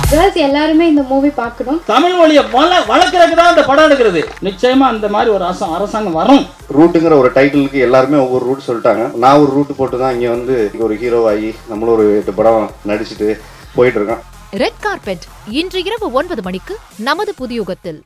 Girls எல்லாருமே இந்த movie பார்க்கணும். தமிழ் மொழியை வளர்க்கறதுக்கு தான் இந்த படம் எடுக்கிறது. நிச்சயமா அந்த மாதிரி ஒரு அரசாங்கம் வரும். ரூட்டுங்கிற ஒரு டைட்டிலுக்கு எல்லாருமே ஒவ்வொரு ரூட் சொல்லிட்டாங்க. நான் ஒரு ரூட் போட்டு தான் இங்கே வந்து ஒரு ஹீரோவாகி நம்மளும் ஒரு 8 படம் நடிச்சுட்டு போயிட்டு இருக்கோம். ரெட் கார்பெட் இன்று இரவு 9 மணிக்கு நமது புதியுகத்தில்.